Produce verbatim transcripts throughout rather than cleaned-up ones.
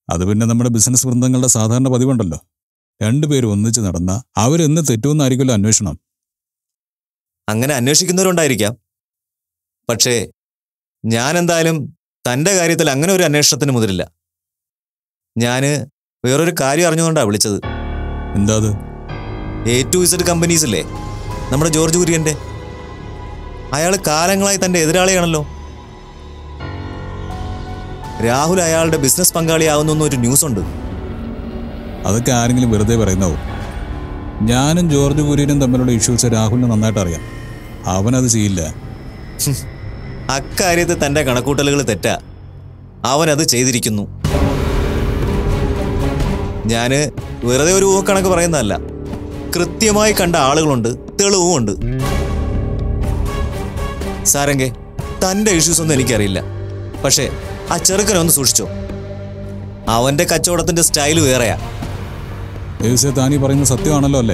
അത് പിന്നെ നമ്മുടെ ബിസിനസ് വൃന്ദങ്ങളുടെ സാധാരണ പതിവുണ്ടല്ലോ. രണ്ടുപേരും ഒന്നിച്ച് നടന്ന അവരെന്ന് തെറ്റുമെന്നായിരിക്കുമല്ലോ അന്വേഷണം. അങ്ങനെ അന്വേഷിക്കുന്നവരുണ്ടായിരിക്കാം. പക്ഷേ ഞാൻ എന്തായാലും തൻ്റെ കാര്യത്തിൽ അങ്ങനെ ഒരു അന്വേഷണത്തിന് മുതിരില്ല. ഞാൻ വേറൊരു കാര്യം അറിഞ്ഞുകൊണ്ടാണ് വിളിച്ചത്. എന്താ അത്? എ ടു ഇസഡ് കമ്പനീസ് ഇല്ലേ, നമ്മുടെ ജോർജ് കുര്യൻ്റെ. അയാൾ കാലങ്ങളായി തൻ്റെ എതിരാളിയാണല്ലോ. രാഹുൽ അയാളുടെ ബിസിനസ് പങ്കാളിയാവുന്ന ഒരു ന്യൂസ് ഉണ്ട്. അതൊക്കെ ആരെങ്കിലും വെറുതെ പറയുന്നോ? ഞാനും ജോർജ് കുര്യനും തമ്മിലുള്ള ഇഷ്യൂസ് രാഹുലിന് നന്നായിട്ട് അറിയാം. അവനത് ചെയ്യില്ല. അക്കാര്യത്തിൽ തൻ്റെ കണക്കൂട്ടലുകൾ തെറ്റാ. അവനത് ചെയ്തിരിക്കുന്നു. ഞാൻ വെറുതെ ഒരു ഊഹക്കണക്ക് പറയുന്നതല്ല. കൃത്യമായി കണ്ട ആളുകളുണ്ട്, തെളിവും ഉണ്ട്. സാരംഗെ, തൻ്റെ ഇഷ്യൂസ് ഒന്നും എനിക്കറിയില്ല. പക്ഷേ ആ ചെറുക്കനൊന്ന് സൂക്ഷിച്ചോ. അവൻ്റെ കച്ചവടത്തിൻ്റെ സ്റ്റൈല് വേറെയാ. താനീ പറയുന്നത് സത്യമാണല്ലോ അല്ലേ?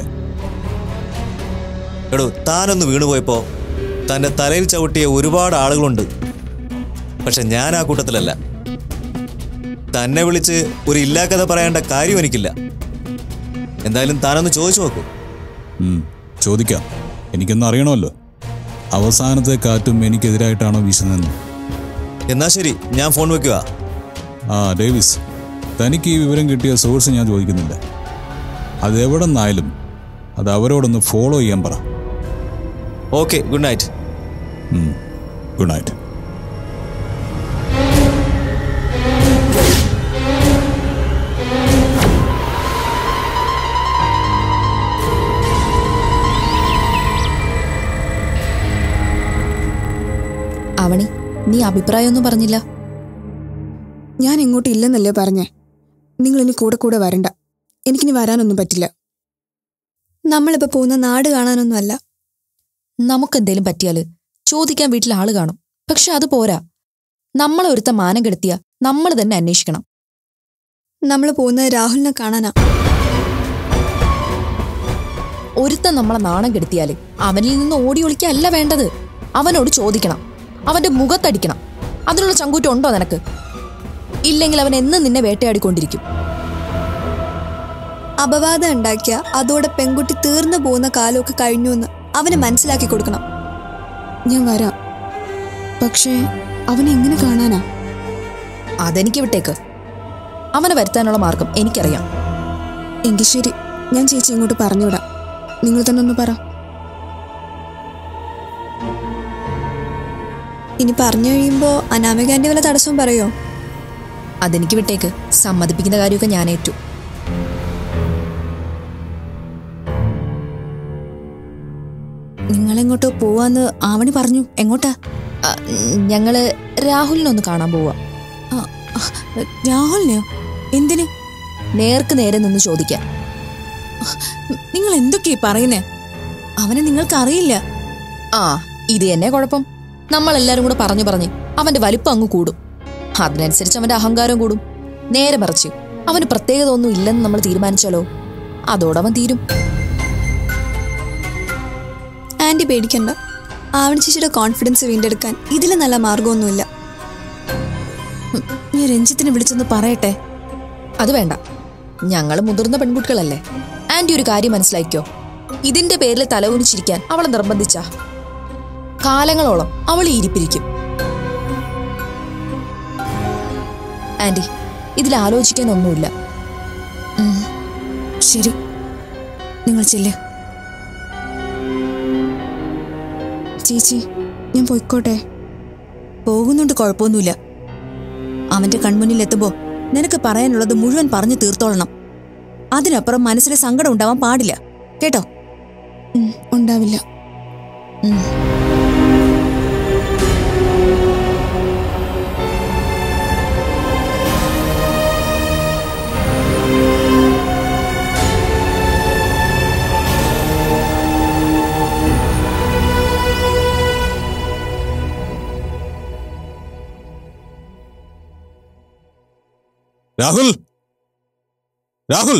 എടോ, താനൊന്ന് വീണുപോയപ്പോൾ തൻ്റെ തലയിൽ ചവിട്ടിയ ഒരുപാട് ആളുകളുണ്ട്. പക്ഷെ ഞാൻ ആ കൂട്ടത്തിലല്ല. തന്നെ വിളിച്ച് ഒരു ഇല്ലാക്കഥ പറയേണ്ട കാര്യം എനിക്കില്ല. എന്തായാലും താനൊന്ന് ചോദിച്ചു നോക്കൂ. ചോദിക്കാം. എനിക്കൊന്നും അറിയണമല്ലോ. അവസാനത്തെ കാറ്റും എനിക്കെതിരായിട്ടാണോ വീശുന്നതെന്ന്. എന്നാ ശരി, ഞാൻ ഫോൺ വെക്കുക. ആ ഡേവിസ്, തനിക്ക് ഈ വിവരം കിട്ടിയ സോഴ്സ് ഞാൻ ചോദിക്കുന്നില്ല. അതെവിടെ നിന്നായാലും അത് അവരോടൊന്ന് ഫോളോ ചെയ്യാൻ പറ. Okay, good night. Good night. Avani, നീ അഭിപ്രായമൊന്നും പറഞ്ഞില്ല. ഞാൻ ഇങ്ങോട്ട് ഇല്ലെന്നല്ലേ പറഞ്ഞേ. നിങ്ങൾ ഇനി കൂടെ കൂടെ വരണ്ട. എനിക്കിനി വരാനൊന്നും പറ്റില്ല. നമ്മളിപ്പോൾ പോകുന്ന നാട് കാണാനൊന്നും അല്ല. നമുക്കെന്തേലും പറ്റിയാൽ ചോദിക്കാൻ വീട്ടിൽ ആള് കാണും. പക്ഷെ അത് പോരാ. നമ്മളെ ഒരുത്ത മാനം കെടുത്തിയ നമ്മൾ തന്നെ അന്വേഷിക്കണം. നമ്മൾ പോകുന്നത് രാഹുലിനെ കാണാനാ. ഒരുത്ത നമ്മളെ നാണം കെടുത്തിയാൽ അവനിൽ നിന്ന് ഓടി ഒളിക്കല്ല വേണ്ടത്. അവനോട് ചോദിക്കണം, അവന്റെ മുഖത്തടിക്കണം. അതിനുള്ള ചങ്കൂറ്റം ഉണ്ടോ നിനക്ക്? ഇല്ലെങ്കിൽ അവൻ എന്നും നിന്നെ വേട്ടയാടിക്കൊണ്ടിരിക്കും. അപവാദം ഉണ്ടാക്കിയ അതോടെ പെൺകുട്ടി തീർന്നു പോകുന്ന കാലമൊക്കെ കഴിഞ്ഞു എന്ന് അവന് മനസ്സിലാക്കി കൊടുക്കണം. ഞാൻ വരാം. പക്ഷേ അവനെ എങ്ങനെ കാണാനാ? അതെനിക്ക് വിട്ടേക്ക്. അവനെ വരുത്താനുള്ള മാർഗം എനിക്കറിയാം. എങ്കിൽ ശരി, ഞാൻ ചേച്ചി ഇങ്ങോട്ട് പറഞ്ഞുവിടാം. നിങ്ങൾ തന്നെ ഒന്ന് പറ. ഇനി പറഞ്ഞു കഴിയുമ്പോ അനാമികാന്റെ വല്ല തടസ്സവും പറയോ? അതെനിക്ക് വിട്ടേക്ക്. സമ്മതിപ്പിക്കുന്ന കാര്യമൊക്കെ ഞാൻ ഏറ്റു. നിങ്ങളെങ്ങോട്ടോ പോവാന്ന് ആവണി പറഞ്ഞു. എങ്ങോട്ടാ? ഞങ്ങള് രാഹുലിനൊന്ന് കാണാൻ പോവാ. രാഹുലിനെയോ? എന്തിന്? നേർക്ക് നേരെ നിന്ന് ചോദിക്കാൻ. നിങ്ങൾ എന്തൊക്കെയാ പറയുന്നേ? അവനെ നിങ്ങൾക്ക് അറിയില്ല. ആ, ഇത് തന്നെ കുഴപ്പം. നമ്മളെല്ലാരും കൂടെ പറഞ്ഞു പറഞ്ഞ് അവന്റെ വലിപ്പം അങ്ങ് കൂടും. അതിനനുസരിച്ച് അവന്റെ അഹങ്കാരം കൂടും. നേരെ മറിച്ച് അവന് പ്രത്യേകത ഒന്നും ഇല്ലെന്ന് നമ്മൾ തീരുമാനിച്ചാലോ, അതോടവൻ തീരും. ആന്റി പേടിക്കണ്ട. ആവണി ചേച്ചിയുടെ കോൺഫിഡൻസ് വീണ്ടെടുക്കാൻ ഇതില് നല്ല മാർഗമൊന്നുമില്ല. ഞാൻ രഞ്ജിത്തിനെ വിളിച്ചൊന്ന് പറയട്ടെ. അത് വേണ്ട. ഞങ്ങൾ മുതിർന്ന പെൺകുട്ടികളല്ലേ. ആന്റി ഒരു കാര്യം മനസ്സിലാക്കിയോ, ഇതിന്റെ പേരിൽ തലകുനിച്ചിരിക്കാൻ അവളെ നിർബന്ധിച്ച കാലങ്ങളോളം അവൾ ഇരിപ്പിരിക്കും. ആന്റി, ഇതിൽ ആലോചിക്കാനൊന്നുമില്ല. ശരി, നിങ്ങൾ ചെല്ല്. ചേച്ചി, ഞാൻ പോയിക്കോട്ടെ? പോകുന്നുണ്ട്, കുഴപ്പമൊന്നുമില്ല. അവന്റെ കൺമുന്നിൽ എത്തുമ്പോ നിനക്ക് പറയാനുള്ളത് മുഴുവൻ പറഞ്ഞു തീർത്തോളണം. അതിനപ്പുറം മനസ്സിൽ സങ്കടം ഉണ്ടാവാൻ പാടില്ല, കേട്ടോ? ഉണ്ടാവില്ല. രാഹുൽ, രാഹുൽ,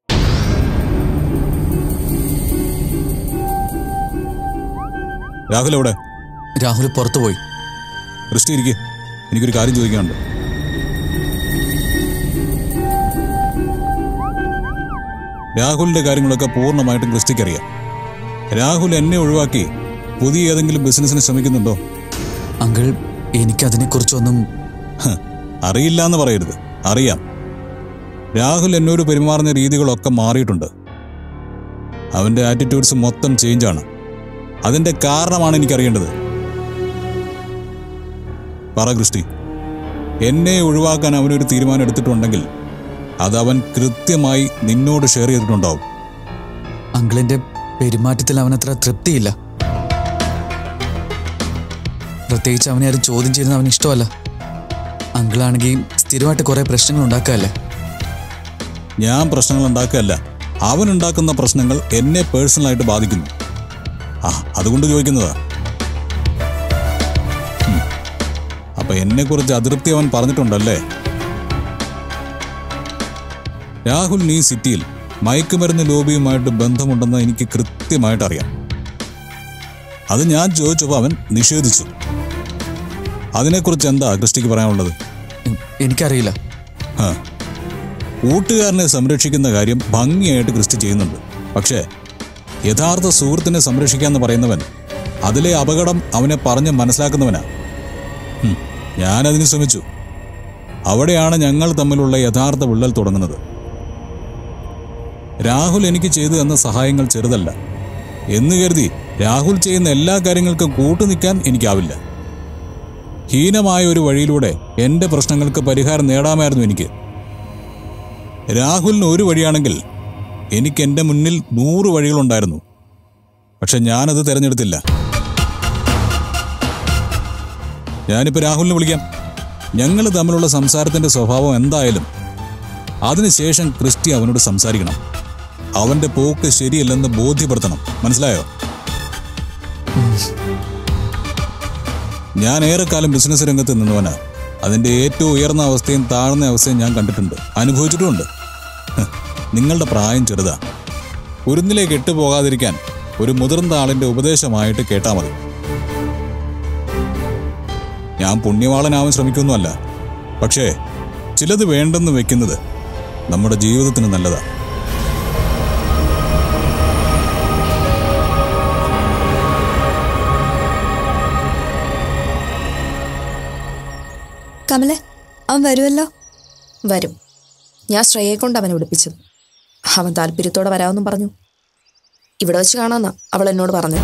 രാഹുൽ എവിടെ? രാഹുൽ പുറത്തു പോയി. ക്രിസ്റ്റി ഇരിക്കെ, എനിക്കൊരു കാര്യം ചോദിക്കാനുണ്ട്. രാഹുലിന്റെ കാര്യങ്ങളൊക്കെ പൂർണ്ണമായിട്ടും ക്രിസ്റ്റിക്കറിയാം. രാഹുൽ എന്നെ ഒഴിവാക്കി പുതിയ ഏതെങ്കിലും ബിസിനസ്സിന് ശ്രമിക്കുന്നുണ്ടോ? അങ്കിൾ, എനിക്കതിനെക്കുറിച്ചൊന്നും അറിയില്ല എന്ന് പറയരുത്, അറിയാം. രാഹുൽ എന്നോട് പെരുമാറുന്ന രീതികളൊക്കെ മാറിയിട്ടുണ്ട്. അവന്റെ ആറ്റിറ്റ്യൂഡ്സ് മൊത്തം ചേഞ്ചാണ്. അതിന്റെ കാരണമാണ് എനിക്കറിയേണ്ടത്. പറ ക്രിസ്റ്റി, എന്നെ ഒഴിവാക്കാൻ അവനൊരു തീരുമാനം എടുത്തിട്ടുണ്ടെങ്കിൽ അതവൻ കൃത്യമായി നിന്നോട് ഷെയർ ചെയ്തിട്ടുണ്ടാവും. അങ്കിളിന്റെ പെരുമാറ്റത്തിൽ അവനത്ര തൃപ്തിയില്ല. പ്രത്യേകിച്ച് അവനെ ആരും ചോദ്യം ചെയ്യുന്നത് അവന് ഇഷ്ടമല്ല. അങ്കിളാണെങ്കിൽ സ്ഥിരമായിട്ട് കുറെ പ്രശ്നങ്ങൾ ഉണ്ടാക്കുകയല്ലേ. ഞാൻ പ്രശ്നങ്ങൾ ഉണ്ടാക്കുകയല്ല, അവനുണ്ടാക്കുന്ന പ്രശ്നങ്ങൾ എന്നെ പേഴ്സണലായിട്ട് ബാധിക്കുന്നു. ആ അതുകൊണ്ട് ചോദിക്കുന്നതാ. അപ്പൊ എന്നെ കുറിച്ച് അതൃപ്തി അവൻ പറഞ്ഞിട്ടുണ്ടല്ലേ? രാഹുൽ ഈ സിറ്റിയിൽ മയക്കുമരുന്ന് ലോബിയുമായിട്ട് ബന്ധമുണ്ടെന്ന് എനിക്ക് കൃത്യമായിട്ട് അറിയാം. അത് ഞാൻ ചോദിച്ചപ്പോൾ അവൻ നിഷേധിച്ചു. അതിനെക്കുറിച്ച് എന്താ ക്രിസ്റ്റിക്ക് പറയാനുള്ളത്? എനിക്കറിയില്ല. ആ കൂട്ടുകാരനെ സംരക്ഷിക്കുന്ന കാര്യം ഭംഗിയായിട്ട് ക്രിസ്റ്റി ചെയ്യുന്നുണ്ട്. പക്ഷേ യഥാർത്ഥ സുഹൃത്തിനെ സംരക്ഷിക്കാന്ന് പറയുന്നവൻ അതിലെ അപകടം അവനെ പറഞ്ഞ് മനസ്സിലാക്കുന്നവനാ. ഞാനതിന് ശ്രമിച്ചു. അവിടെയാണ് ഞങ്ങൾ തമ്മിലുള്ള യഥാർത്ഥ വിള്ളൽ തുടങ്ങുന്നത്. രാഹുൽ എനിക്ക് ചെയ്തു തന്ന സഹായങ്ങൾ ചെറുതല്ല എന്ന് കരുതി രാഹുൽ ചെയ്യുന്ന എല്ലാ കാര്യങ്ങൾക്കും കൂട്ടുനിൽക്കാൻ എനിക്കാവില്ല. ഹീനമായ ഒരു വഴിയിലൂടെ എൻ്റെ പ്രശ്നങ്ങൾക്ക് പരിഹാരം നേടാമായിരുന്നു എനിക്ക്. രാഹുലിന് ഒരു വഴിയാണെങ്കിൽ എനിക്ക് എൻ്റെ മുന്നിൽ നൂറ് വഴികളുണ്ടായിരുന്നു. പക്ഷെ ഞാനത് തിരഞ്ഞെടുത്തില്ല. ഞാനിപ്പോൾ രാഹുലിനെ വിളിക്കാം. ഞങ്ങൾ തമ്മിലുള്ള സംസാരത്തിൻ്റെ സ്വഭാവം എന്തായാലും അതിനുശേഷം ക്രിസ്റ്റി അവനോട് സംസാരിക്കണം. അവൻ്റെ പോക്ക് ശരിയല്ലെന്ന് ബോധ്യപ്പെടുത്തണം. മനസ്സിലായോ? ഞാൻ ഏറെക്കാലം ബിസിനസ് രംഗത്ത് നിന്നവനാ. അതിൻ്റെ ഏറ്റവും ഉയർന്ന അവസ്ഥയും താഴ്ന്ന അവസ്ഥയും ഞാൻ കണ്ടിട്ടുണ്ട്, അനുഭവിച്ചിട്ടുമുണ്ട്. നിങ്ങളുടെ പ്രായം ചെറുതാ. കുരുന്നിലേക്ക് ഇട്ടുപോകാതിരിക്കാൻ ഒരു മുതിർന്ന ആളിൻ്റെ ഉപദേശമായിട്ട് കേട്ടാൽ മതി. ഞാൻ പുണ്യവാളനാവാൻ ശ്രമിക്കൊന്നുമല്ല. പക്ഷേ ചിലത് വേണ്ടെന്ന് വെക്കുന്നത് നമ്മുടെ ജീവിതത്തിന് നല്ലതാണ്. കമലെ, അവൻ വരുമല്ലോ? വരും. ഞാൻ ശ്രേയയെ കൊണ്ട് അവനെ വിളിപ്പിച്ചത്. അവൻ താല്പര്യത്തോടെ വരാമെന്നും പറഞ്ഞു. ഇവിടെ വെച്ച് കാണാന്നാ അവൾ എന്നോട് പറഞ്ഞു.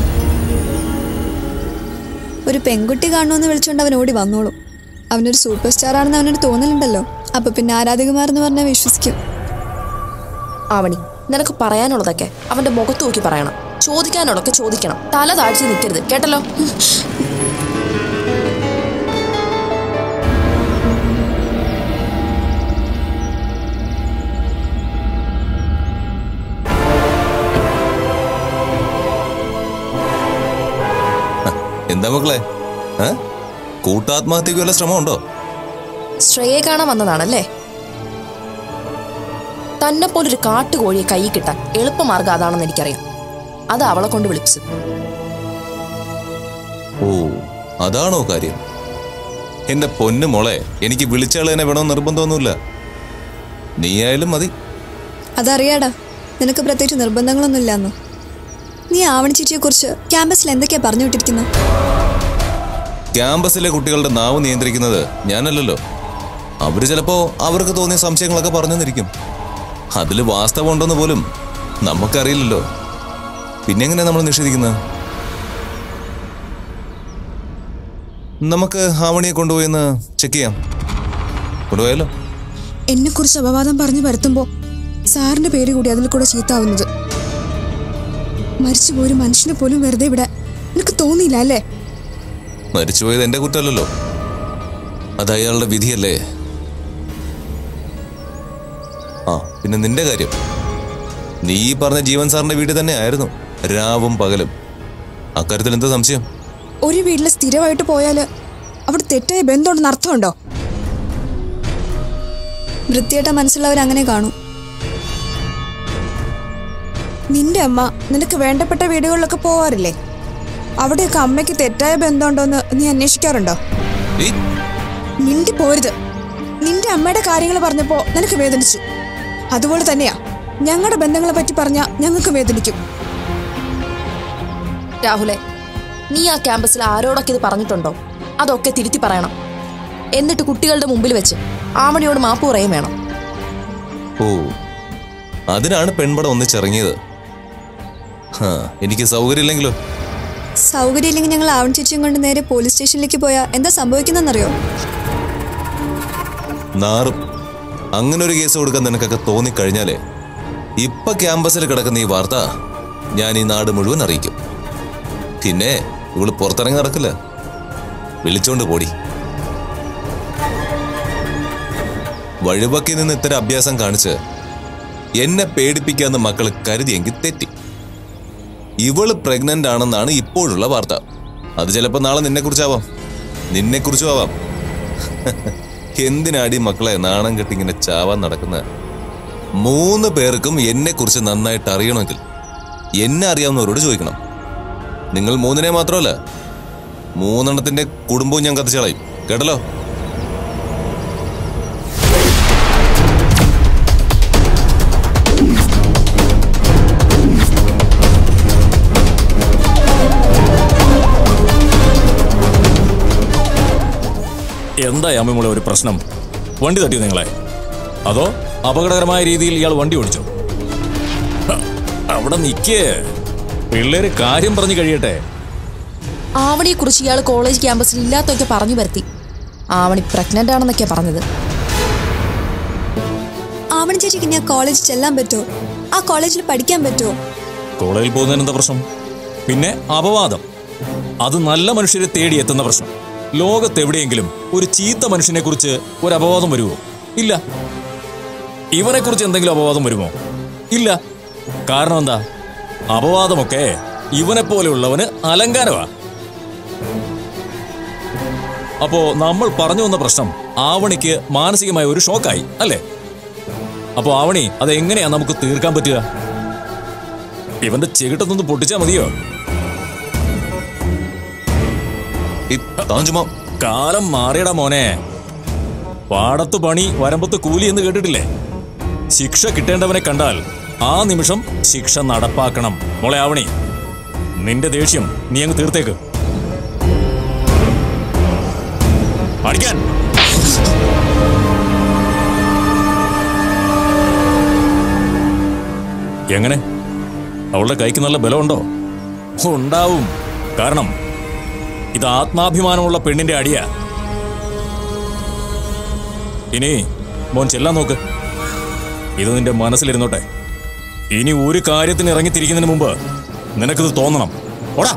ഒരു പെൺകുട്ടി കാണുമെന്ന് വിളിച്ചുകൊണ്ട് അവൻ ഓടി വന്നോളും. അവനൊരു സൂപ്പർ സ്റ്റാർ ആണെന്ന് അവനൊരു തോന്നലുണ്ടല്ലോ. അപ്പൊ പിന്നെ ആരാധകമാരെന്ന് പറഞ്ഞാൽ വിശ്വസിക്കും. ആവണി, നിനക്ക് പറയാനുള്ളതൊക്കെ അവന്റെ മുഖത്ത് നോക്കി പറയണം. ചോദിക്കാനുള്ളതൊക്കെ ചോദിക്കണം. തല താഴ്ച നിൽക്കരുത്, കേട്ടല്ലോ? എന്താ മക്കളെ, കൂട്ടാത്മഹത്യക്ക് വല്ല ശ്രമമുണ്ടോ? ശ്രേയെ കാണാൻ വന്നതാണല്ലേ? തന്നെ പോലൊരു കാട്ടുകോഴിയെ കൈ കിട്ടാൻ എളുപ്പമാർഗം അതാണെന്ന് എനിക്കറിയാം. അത് അവളെ കൊണ്ട് വിളിപ്പിച്ചു. ഓ, അതാണോ കാര്യം? എന്റെ പൊന്നു മോളെ, എനിക്ക് വിളിച്ചാൽ എന്നെ വേണമെന്ന് നിർബന്ധമൊന്നുമില്ല. നീ ആയാലും മതി. അതറിയാടാ, നിനക്ക് പ്രത്യേകിച്ച് നിർബന്ധങ്ങളൊന്നും ഇല്ലാന്നോ? നീ ആവണി ചേച്ചിയെ കുറിച്ച് ക്യാമ്പസിൽ എന്തൊക്കെയാ പറഞ്ഞു വിട്ടിരിക്കുന്നത്? ക്യാമ്പസിലെ കുട്ടികളുടെ നാവ് നിയന്ത്രിക്കുന്നത് ഞാനല്ലല്ലോ. അവര് ചിലപ്പോ അവർക്ക് തോന്നിയ സംശയങ്ങളൊക്കെ പറഞ്ഞെന്നിരിക്കും. അതിൽ വാസ്തവം ഉണ്ടെന്ന് പോലും നമുക്കറിയില്ലല്ലോ. പിന്നെ എങ്ങനെയാ നമ്മൾ നിഷേധിക്കുന്നത്? നമുക്ക് ആവണിയെ കൊണ്ടുപോയെന്ന് ചെക്ക് ചെയ്യാം. കൊണ്ടുപോയാലോ? എന്നെ കുറിച്ച് അപവാദം പറഞ്ഞു വരുത്തുമ്പോ സാറിന്റെ പേര് കൂടി അതിൽ കൂടെ ചീത്താവുന്നത്. മരിച്ചുപോയൊരു മനുഷ്യനെ പോലും വെറുതെ വിടാൻ നിനക്ക് തോന്നിയില്ല അല്ലേ? മരിച്ചുപോയത് എന്റെ കുറ്റമല്ലല്ലോ, അത് അയാളുടെ വിധിയല്ലേ. ആ പിന്നെ നിന്റെ കാര്യം, നീ ഈ പറഞ്ഞ ജീവൻ സാറിന്റെ വീട്ടിൽ തന്നെ ആയിരുന്നു രാവും പകലും. അക്കാര്യത്തിൽ എന്താ സംശയം? ഒരു വീട്ടിൽ സ്ഥിരമായിട്ട് പോയാല് അവിടെ തെറ്റായ ബന്ധമുണ്ടെന്ന് അർത്ഥമുണ്ടോ? വൃത്തിയായിട്ട മനസ്സിലുള്ളവർ അങ്ങനെ കാണും. നിന്റെ അമ്മ നിനക്ക് വേണ്ടപ്പെട്ട വീടുകളിലൊക്കെ പോവാറില്ലേ? അവിടെയൊക്കെ അമ്മയ്ക്ക് തെറ്റായ ബന്ധമുണ്ടോന്ന് നീ അന്വേഷിക്കാറുണ്ടോ? മിണ്ടി പോരുത്. നിന്റെ അമ്മയുടെ കാര്യങ്ങൾ പറഞ്ഞപ്പോ നിനക്ക് വേദനിച്ചു. അതുപോലെ തന്നെയാ ഞങ്ങളുടെ ബന്ധങ്ങളെ പറ്റി പറഞ്ഞാൽ ഞങ്ങൾക്ക് വേദനിക്കും. രാഹുലെ, നീ ആ ക്യാമ്പസിൽ ആരോടൊക്കെ ഇത് പറഞ്ഞിട്ടുണ്ടോ? അതൊക്കെ തിരുത്തി പറയണം. എന്നിട്ട് കുട്ടികളുടെ മുമ്പിൽ വെച്ച് ആവണിയോട് മാപ്പ് പറയും വേണം. ഓ, അതിനാണ് പെൺപടം ഒന്നിച്ചിറങ്ങിയത്. എനിക്ക് സൗകര്യമില്ലെങ്കിലോ? സൗകര്യമില്ലെങ്കിൽ ഞങ്ങൾ ആവൺ ചേച്ചിയും കൊണ്ട് നേരെ പോലീസ് സ്റ്റേഷനിലേക്ക് പോയാൽ എന്താ സംഭവിക്കുന്നറിയോ? നാറും. അങ്ങനെ ഒരു കേസ് കൊടുക്കാൻ നിനക്കൊക്കെ തോന്നിക്കഴിഞ്ഞാലേ ഇപ്പൊ ക്യാമ്പസിൽ കിടക്കുന്ന ഈ വാർത്ത ഞാൻ ഈ നാട് മുഴുവൻ അറിയിക്കും. പിന്നെ ഇവള് പുറത്തിറങ്ങി നടക്കില്ല. വിളിച്ചോണ്ട് പോടി. വഴിവക്കി നിന്ന് ഇത്തരം അഭ്യാസം കാണിച്ച് എന്നെ പേടിപ്പിക്കാന്ന് മക്കള് കരുതിയെങ്കിൽ തെറ്റി. ഇവള് പ്രഗ്നന്റ് ആണെന്നാണ് ഇപ്പോഴുള്ള വാർത്ത. അത് ചിലപ്പോ നാളെ നിന്നെ കുറിച്ചാവാം, നിന്നെ കുറിച്ചും ആവാം. എന്തിനാടി മക്കളെ നാണം കെട്ടി ഇങ്ങനെ ചാവാൻ നടക്കുന്ന? മൂന്ന് പേർക്കും എന്നെ കുറിച്ച് നന്നായിട്ട് അറിയണമെങ്കിൽ എന്നെ അറിയാവുന്നവരോട് ചോദിക്കണം. നിങ്ങൾ മൂന്നിനെ മാത്രമല്ല, മൂന്നെണ്ണത്തിന്റെ കുടുംബവും ഞാൻ കത്തിച്ചു കളയും. കേട്ടല്ലോ? എന്താ അമ്മമുള്ള ഒരു പ്രശ്നം? വണ്ടി തട്ടിയോ നിങ്ങളെ? അതോ അപകടകരമായ രീതിയിൽ ഇയാൾ വണ്ടി ഓടിച്ചോ? അവിടെ നിൽക്കേ, പിള്ളേര് കാര്യം പറഞ്ഞു കഴിയട്ടെ. ആവണിയെ കുറിച്ച് ഇയാൾ കോളേജ് ക്യാമ്പസിൽ ഇല്ലാത്തൊക്കെ പറഞ്ഞു വരുത്തി. ആവണി പ്രഗ്നന്റ് ആണെന്നൊക്കെ പറഞ്ഞത്. ആവണി ചേച്ചിക്ക് ഞാൻ കോളേജിൽ ചെല്ലാൻ പറ്റുമോ? ആ കോളേജിൽ പഠിക്കാൻ പറ്റുമോ? കോളേജിൽ പോകുന്നതിന് എന്താ പ്രശ്നം? പിന്നെ അപവാദം, അത് നല്ല മനുഷ്യരെ തേടി എത്തുന്ന പ്രശ്നം. ലോകത്തെവിടെയെങ്കിലും ഒരു ചീത്ത മനുഷ്യനെ കുറിച്ച് ഒരു അപവാദം വരുമോ? ഇല്ല. ഇവനെ കുറിച്ച് എന്തെങ്കിലും അപവാദം വരുമോ? ഇല്ല. കാരണം എന്താ? അപവാദമൊക്കെ ഇവനെ പോലെയുള്ളവന് അലങ്കാരമാ. അപ്പോ നമ്മൾ പറഞ്ഞു വന്ന പ്രശ്നം ആവണിക്ക് മാനസികമായ ഒരു ഷോക്കായി അല്ലേ? അപ്പോ ആവണി അതെങ്ങനെയാ നമുക്ക് തീർക്കാൻ പറ്റുക? ഇവന്റെ ചെകിട്ടത്തൊന്ന് പൊട്ടിച്ചാ മതിയോ? കാലം മാറിയടാ മോനെ. പാടത്ത് പണി വരമ്പത്ത് കൂലി എന്ന് കേട്ടിട്ടില്ലേ? ശിക്ഷ കിട്ടേണ്ടവനെ കണ്ടാൽ ആ നിമിഷം ശിക്ഷ നടപ്പാക്കണം. മോളെ ആവണി, നിന്റെ ദേഷ്യം നീ അങ്ങ് തീർത്തേക്ക്. അടിക്കാൻ. എങ്ങനെ? അവളുടെ കൈക്ക് നല്ല ബലമുണ്ടോ? ഉണ്ടാവും. കാരണം ഇത് ആത്മാഭിമാനമുള്ള പെണ്ണിന്റെ അടിയാ. ഇനി മോൻ ചെല്ലാൻ നോക്ക്. ഇത് നിന്റെ മനസ്സിലിരുന്നോട്ടെ. ഇനി ഒരു കാര്യത്തിന് ഇറങ്ങിത്തിരിക്കുന്നതിന് മുമ്പ് നിനക്കിത് തോന്നണം. ഓടാ.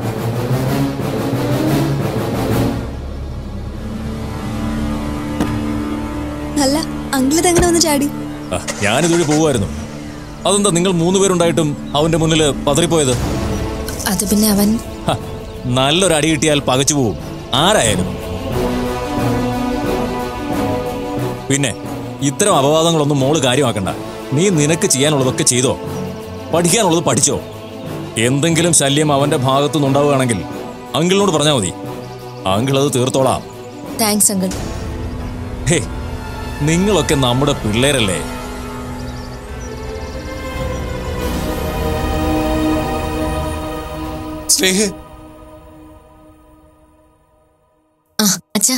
അല്ല, അങ്കിളിത് എങ്ങനെ വന്ന് ചാടി? ഞാനിതുവഴി പോവുമായിരുന്നു. അതെന്താ നിങ്ങൾ മൂന്ന് പേരുണ്ടായിട്ടും അവന്റെ മുന്നിൽ പതറിപ്പോയത്? അത് പിന്നെ അവൻ നല്ലൊരു അടി കിട്ടിയാൽ പകച്ചു പോവും ആരായാലും. പിന്നെ ഇത്തരം അപവാദങ്ങളൊന്നും മോള് കാര്യമാക്കണ്ട. നീ നിനക്ക് ചെയ്യാനുള്ളതൊക്കെ ചെയ്തോ, പഠിക്കാനുള്ളത് പഠിച്ചോ. എന്തെങ്കിലും ശല്യം അവന്റെ ഭാഗത്തു നിന്നുണ്ടാവുകയാണെങ്കിൽ അങ്കിളിനോട് പറഞ്ഞാൽ മതി. അങ്കിൾ അത് തീർത്തോളാം. Thanks uncle. ഹേ, നിങ്ങളൊക്കെ നമ്മുടെ പിള്ളേരല്ലേ? സ്നേഹ, ആ അച്ഛാ,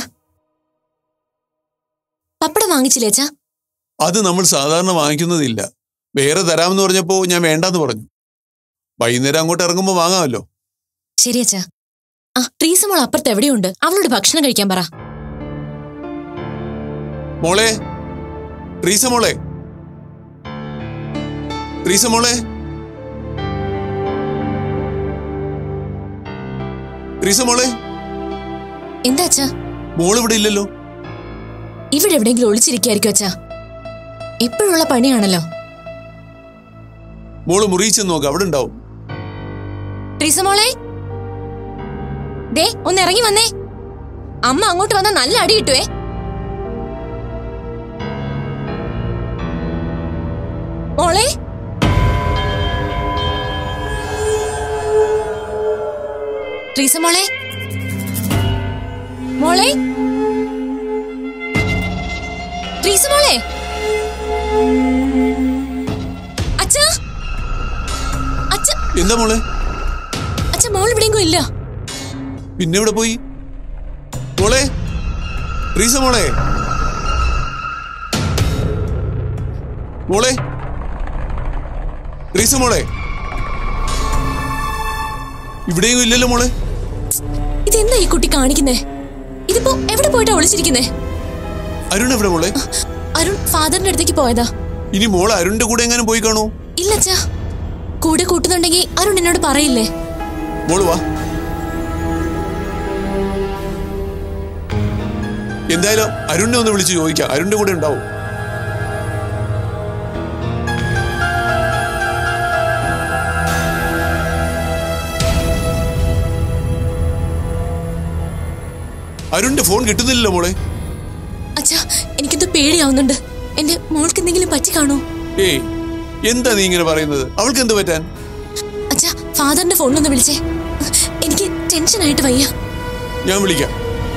പപ്പടം വാങ്ങിച്ചില്ലേ അച്ഛാ? അത് നമ്മൾ സാധാരണ വാങ്ങിക്കുന്നതില്ല. വേറെ തരാമെന്ന് പറഞ്ഞപ്പോ ഞാൻ വേണ്ടാന്ന് പറഞ്ഞു. വൈകുന്നേരം അങ്ങോട്ട് ഇറങ്ങുമ്പോ വാങ്ങാമല്ലോ. ശരി അച്ഛാ. ആ ട്രീസ മോൾ അപ്പുറത്ത് എവിടെയുണ്ട്, അവളോട് ഭക്ഷണം കഴിക്കാൻ പറ. മോളെ, ട്രീസ മോളെ, ട്രീസ മോളെ, ട്രീസ മോളെ. എന്താ അച്ഛാ? മോൾ ഇവിടെ ഇല്ലല്ലോ. ഇവിടെ എവിടെയെങ്കിലും ഒളിച്ചിരിക്കായിരിക്കും അച്ഛാ. എപ്പോഴുള്ള പണിയാണല്ലോ. മോള് മുറിയിച്ചെന്ന് നോക്ക്, അവിടെ ഉണ്ടാവും. ട്രീസ മോളെ, ദേ ഒന്ന് ഇറങ്ങി വന്നേ. അമ്മ അങ്ങോട്ട് വന്നാൽ നല്ല അടി കിട്ടുവേ. മോളെ, ട്രീസ മോളെ, മോളെ, ട്രീസ മോളെ. അച്ഛാ, എന്താ മോളെ? അച്ഛാ മോൾ ഇവിടെയെങ്കിലും ഇല്ല. പിന്നെ ഇവിടെ പോയി? മോളെ റീസ, മോളെ മോളെ റീസ, മോളെ ഇവിടെയും ഇല്ലല്ലോ മോളെ. ഇതെന്താ ഈ കുട്ടി കാണിക്കുന്നേ? ഇതിപ്പോ എവിടെ പോയിട്ടാ ഒളിച്ചിരിക്കുന്നേ? അരുൺ എവിടെ മോളെ? അരുൺ ഫാദറിന്റെ അടുത്തേക്ക് പോയതാ. ഇനി മോള് അരുണിന്റെ കൂടെ എങ്ങാനും പോയി കാണോ? ഇല്ല അച്ഛാ, കൂടെ കൂട്ടുന്നുണ്ടെങ്കിൽ അരുൺ എന്നോട് പറയില്ലേ? മോള് വാ. എന്തായാലും അരുണിനെ ഒന്ന് വിളിച്ച് ചോദിക്കാം, അരുണിന്റെ കൂടെ ഉണ്ടാവും. അരുണിന്റെ ഫോൺ കിട്ടുന്നില്ലല്ലോ മോളെ. അച്ഛാ എനിക്കെന്തോ പേടിയാവുന്നുണ്ട്. എന്റെ മോൾക്ക് എന്തെങ്കിലും പറ്റി കാണോ? ഏയ് എന്താ നീ ഇങ്ങനെ പറയുന്നത്? അവൾക്ക് എന്ത് പറ്റാൻ? അച്ഛാ ഫാദറിന്റെ ഫോണിലൊന്ന് വിളിച്ചേ, എനിക്ക് ടെൻഷൻ ആയിട്ട് വയ്യ. ഞാൻ വിളിക്കാം.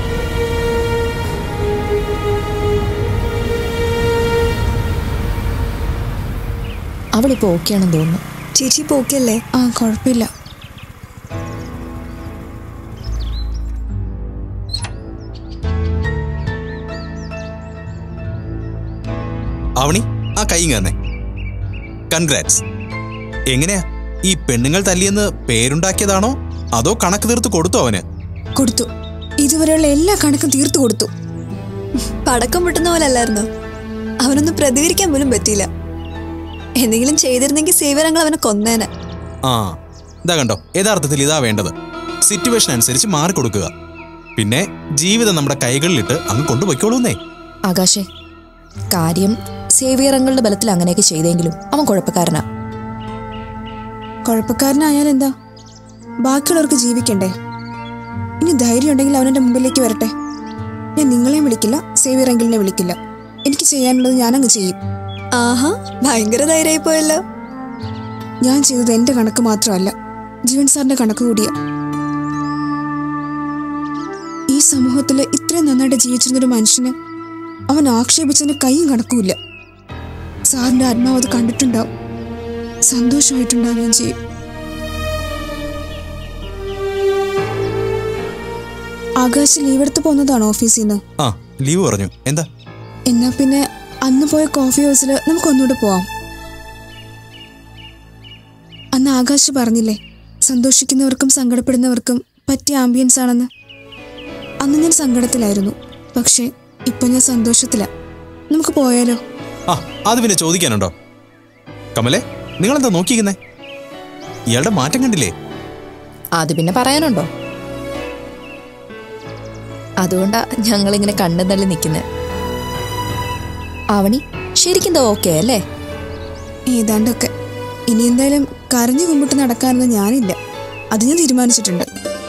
അവളിപ്പോ ഓക്കെ ആണെന്ന് തോന്നുന്നു. ചേച്ചി ഇപ്പൊ ഓക്കെ അല്ലേ? ആ കുഴപ്പമില്ല. അവണി ആ കൈ ഇങ്ങന്നെ. കൺഗ്രാറ്റ്സ്. എങ്ങനെയാ ഈ പെണ്ണുങ്ങൾ തല്ലിയെന്ന് പേരുണ്ടാക്കിയതാണോ അതോ കണക്ക് തീർത്ത് കൊടുത്തോ അവന്? കൊടുത്തു. ഇതുവരെയുള്ള എല്ലാ കണക്കും തീർത്തു കൊടുത്തു. പടക്കം പൊട്ടുന്ന പോലെ അല്ലായിരുന്നു. അവനൊന്നും പ്രതികരിക്കാൻ പോലും പറ്റിയില്ല. എന്തെങ്കിലും ചെയ്തിരുന്നെങ്കിൽ സേവ്യരങ്ങൾ അവനെ കൊന്നേനെ. ആ ഇതാ കണ്ടോ, യഥാർത്ഥത്തിൽ ഇതാ വേണ്ടത്. സിറ്റുവേഷൻ അനുസരിച്ച് മാറിക്കൊടുക്കുക. പിന്നെ ജീവിതം നമ്മുടെ കൈകളിലിട്ട് അങ്ങ് കൊണ്ടുപോയിക്കോളൂന്നേ. ആകാശേ, കാര്യം സേവിയറങ്ങളുടെ ബലത്തിൽ അങ്ങനെയൊക്കെ ചെയ്തെങ്കിലും അവൻ കുഴപ്പക്കാരനാ. കുഴപ്പക്കാരനായാൽ എന്താ, ബാക്കിയുള്ളവർക്ക് ജീവിക്കണ്ടേ? ഇനി ധൈര്യം ഉണ്ടെങ്കിൽ അവനെന്റെ മുമ്പിലേക്ക് വരട്ടെ. ഞാൻ നിങ്ങളെയും വിളിക്കില്ല, സേവിയറെങ്കിലിനെ വിളിക്കില്ല. എനിക്ക് ചെയ്യാനുള്ളത് ഞാനങ്ങ് ചെയ്യും. ആഹാ, ഭയങ്കര ധൈര്യമായി പോയല്ലോ. ഞാൻ ചെയ്തത് എന്റെ കണക്ക് മാത്രമല്ല, ജീവൻ സാറിന്റെ കണക്ക് കൂടിയാ. ഈ സമൂഹത്തിൽ ഇത്രയും നന്നായിട്ട് ജീവിച്ചിരുന്നൊരു മനുഷ്യന് അവൻ ആക്ഷേപിച്ചതിന് കൈയും കണക്കുമില്ല. സാറിന്റെ ആത്മാവ് അത് കണ്ടിട്ടുണ്ടാവും, സന്തോഷമായിട്ടുണ്ടാവുകയും ചെയ്യും. ആകാശ് ലീവ് എടുത്ത് പോന്നതാണോ ഓഫീസിൽ നിന്ന്? ആ ലീവ് പറഞ്ഞു. എന്താ? എന്നാ പിന്നെ അന്ന് പോയ കോഫി ഹൗസിൽ നമുക്ക് ഒന്നുകൂടെ പോവാം. അന്ന് ആകാശ് പറഞ്ഞില്ലേ സന്തോഷിക്കുന്നവർക്കും സങ്കടപ്പെടുന്നവർക്കും പറ്റിയ ആംബിയൻസ് ആണെന്ന്. അന്ന് ഞാൻ സങ്കടത്തിലായിരുന്നു, പക്ഷെ ഇപ്പൊ ഞാൻ സന്തോഷത്തിലാ. നമുക്ക് പോയാലോ? ആ അത് പിന്നെ ചോദിക്കാനുണ്ടോ? കമലേ, നിങ്ങളെന്താ നോക്കിക്കുന്നേ? ഇയാളുടെ മാറ്റം കണ്ടില്ലേ? അത് പിന്നെ പറയാനുണ്ടോ? അതുകൊണ്ടാ ഞങ്ങളിങ്ങനെ കണ്ണു തള്ളി നിൽക്കുന്നത്. അവണി ശരിക്കും ഓക്കെ അല്ലേ? ഏതാണ്ടൊക്കെ. ഇനി എന്തായാലും കരഞ്ഞു കുമ്പിട്ട് നടക്കാനൊന്നും ഞാനില്ല, അത് ഞാൻ തീരുമാനിച്ചിട്ടുണ്ട്.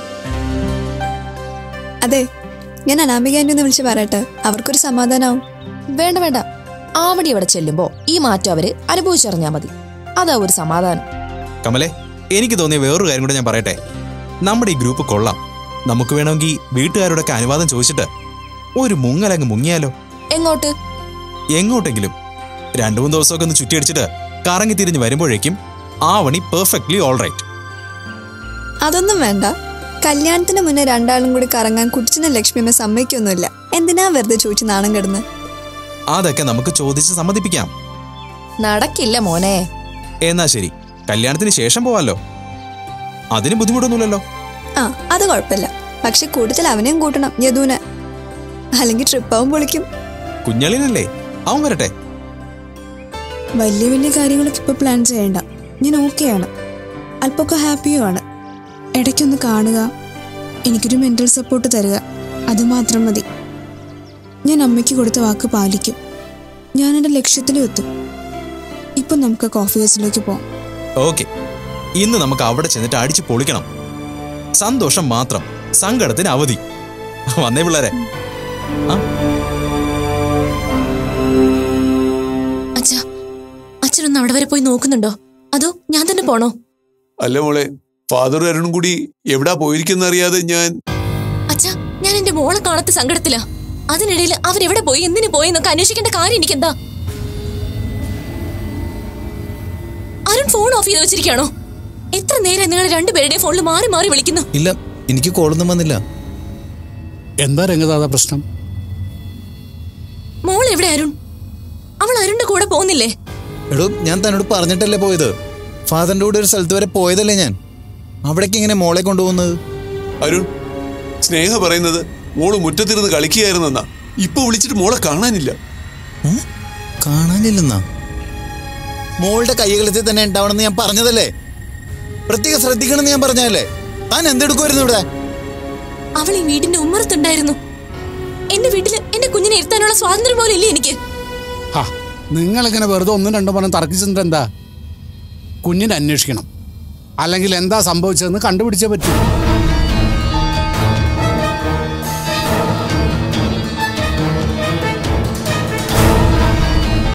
അതെ, ഞാൻ അനാമിക ആന്റി ഒന്ന് വിളിച്ച് പറയട്ടെ, അവർക്കൊരു സമാധാനാവും. വേണ്ട വേണ്ട, ആവണി അവിടെ ചെല്ലുമ്പോ ഈ മാറ്റം അവര് അനുഭവിച്ചറിഞ്ഞാ മതി. അതാ ഒരു സമാധാനം. കമലേ, എനിക്ക് തോന്നിയ വേറൊരു കാര്യം കൂടെ ഞാൻ പറയട്ടെ. നമ്മുടെ ഈ ഗ്രൂപ്പ് കൊള്ളാം. നമുക്ക് വേണമെങ്കിൽ വീട്ടുകാരോടൊക്കെ അനുവാദം ചോദിച്ചിട്ട് ഒരു മുങ്ങലങ്ങ് മുങ്ങിയാലോ? എങ്ങോട്ട്? എങ്ങോട്ടെങ്കിലും രണ്ടു മൂന്ന് ദിവസമൊക്കെ ഒന്ന് ചുറ്റിയടിച്ചിട്ട് കറങ്ങി തിരിഞ്ഞ് വരുമ്പോഴേക്കും ആവണി പെർഫെക്റ്റ്ലി ഓൾ റൈറ്റ്. അതൊന്നും വേണ്ട. കല്യാണത്തിന് മുന്നേ രണ്ടാളും കൂടി കറങ്ങാൻ കുടിച്ചിന് ലക്ഷ്മിയമ്മ സമ്മതിക്കൊന്നുമില്ല. എന്തിനാ വെറുതെ ചോദിച്ച് നാണം കിടന്ന്? അതൊക്കെ നമുക്ക് ചോദിച്ച് സമ്മതിപ്പിക്കാം. നടക്കില്ല മോനെ. എന്നാ ശരി, കല്യാണത്തിന് ശേഷം പോവാലോ. അതിന് ബുദ്ധിമുട്ടൊന്നുമില്ലല്ലോ. ആ അത് കുഴപ്പമില്ല, പക്ഷെ കൂടുതൽ അവനെയും കൂട്ടണം, യദുവിനെ. അല്ലെങ്കിൽ ട്രിപ്പാവും പൊളിക്കും. കുഞ്ഞളിനല്ലേ, അവൻ വരട്ടെ. വലിയ വലിയ കാര്യങ്ങളൊക്കെ ഇപ്പൊ പ്ലാൻ ചെയ്യണ്ട. ഞാൻ ഓക്കെയാണ്, അല്പമൊക്കെ ഹാപ്പിയും ആണ്. ഇടയ്ക്കൊന്ന് കാണുക, എനിക്കൊരു മെന്റൽ സപ്പോർട്ട് തരിക, അത് മാത്രം മതി. ഞാൻ അമ്മയ്ക്ക് കൊടുത്ത വാക്ക് പാലിക്കും. ഞാൻ എൻ്റെ ലക്ഷ്യത്തിലും എത്തും. ഇപ്പൊ നമുക്ക് കോഫി ഹൗസിലേക്ക് പോവാം. ഓക്കെ, ഇന്ന് നമുക്ക് അവിടെ ചെന്നിട്ട് അടിച്ചു പൊളിക്കണം. സന്തോഷം മാത്രം, സങ്കടത്തിന് അവധി. വന്നേ പിള്ളേരെ. അച്ഛാ, അച്ഛനൊന്ന് അവിടെ വരെ പോയി നോക്കുന്നുണ്ടോ, അതോ ഞാൻ തന്നെ പോണോ? അല്ല മോളെ, ഫാദറും അരുണും കൂടി എവിടാ പോയിരിക്കുന്ന അറിയാതെ ഞാൻ. അച്ഛാ, ഞാൻ എന്റെ മോളെ കാണാത്ത സങ്കടത്തിലാ. അതിനിടയിൽ അവരെവിടെ പോയി, എന്തിനു പോയി എന്നൊക്കെ അന്വേഷിക്കേണ്ട കാര്യം എനിക്കെന്താ? അരുൺ ഫോൺ ഓഫ് ചെയ്ത് വെച്ചിരിക്കുകയാണോ? എത്ര നേരം നിങ്ങൾ രണ്ടുപേരുടെയും ഫോണിൽ മാറി മാറി വിളിക്കുന്നു? ഇല്ല, എനിക്ക് കോളൊന്നും വന്നില്ല. എന്താ രംഗതാ പ്രശ്നം? മോൾ എവിടെ അരുൺ? അവൾ അരുണിന്റെ കൂടെ പോകുന്നില്ലേ? എടോ, ഞാൻ തന്നോട് പറഞ്ഞിട്ടല്ലേ പോയത്. ഫാദറിന്റെ കൂടെ ഒരു സ്ഥലത്ത് വരെ പോയതല്ലേ ഞാൻ. അവിടേക്ക് ഇങ്ങനെ മോളെ കൊണ്ടുപോകുന്നത്? അരുൺ, സ്നേഹ പറയുന്നത് മോള് മുറ്റത്തിരുന്ന് കളിക്കുകയായിരുന്നെന്നാ. ഇപ്പൊ വിളിച്ചിട്ട് മോളെ കാണാനില്ല. കാണാനില്ലെന്നാ? മോളുടെ കൈകളിൽ തന്നെ ഉണ്ടാവണമെന്ന് ഞാൻ പറഞ്ഞതല്ലേ. പ്രത്യേകം ശ്രദ്ധിക്കണമെന്ന് ഞാൻ പറഞ്ഞല്ലേ. താൻ എന്തെടുക്കുമായിരുന്നു ഇവിടെ? അവൾ ഈ വീടിന്റെ ഉമ്മറത്തുണ്ടായിരുന്നു. എന്റെ വീട്ടില് എന്റെ കുഞ്ഞിനെ ഇരുത്താനുള്ള സ്വാതന്ത്ര്യം പോലും ഇല്ലേ എനിക്ക്? ആ, നിങ്ങളിങ്ങനെ വെറുതെ ഒന്നും രണ്ടും പറഞ്ഞ് തർക്കിച്ചിട്ട് എന്താ? കുഞ്ഞിനെ അന്വേഷിക്കണം, അല്ലെങ്കിൽ എന്താ സംഭവിച്ചതെന്ന് കണ്ടുപിടിച്ചേ പറ്റൂ.